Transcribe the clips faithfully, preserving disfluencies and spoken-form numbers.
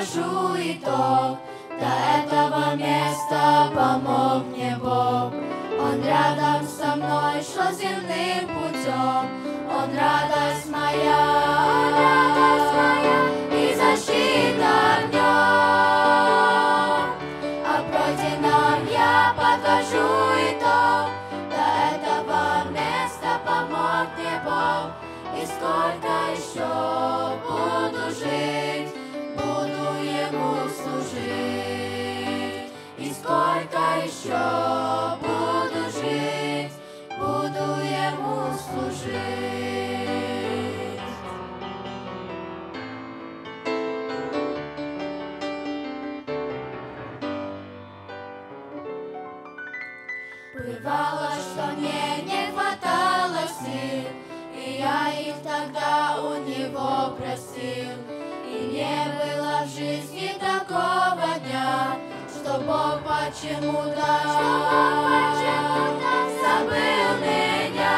подвожу итог. До этого места помог мне Бог. Он рядом со мной шел земным путем. Он радость моя, Он радость моя и защита в нем. А пройденном я подвожу итог. До этого места помог мне Бог. И сколько еще буду жить, буду Ему служить. И сколько еще буду жить, буду Ему служить. Бывало, что мне не хватало сил, и я их тогда у Него просил. И не было в жизни такого дня, что Бог почему-то забыл меня.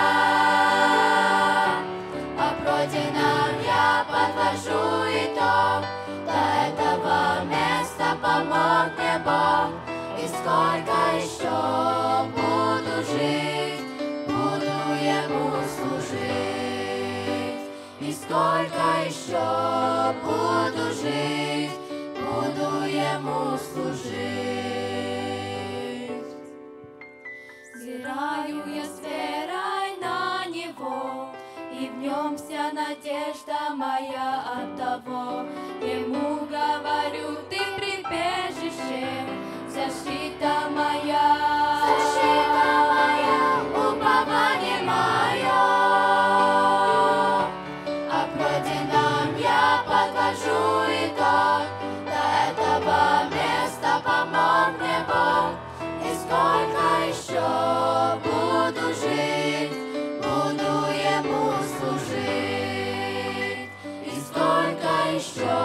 О пройденном я подвожу итог. До этого места помог мне Бог. И сколько еще буду жить, буду Ему служить. И сколько еще буду жить, буду Ему служить. Взираю я с верой на Него, и в Нем вся надежда моя от того. Ему говорю, Ты прибежище, защита моя, защита моя, упование мое. О пройденном я подвожу итог. До этого места помог мне Бог. И сколько еще буду жить, буду Ему служить. И сколько еще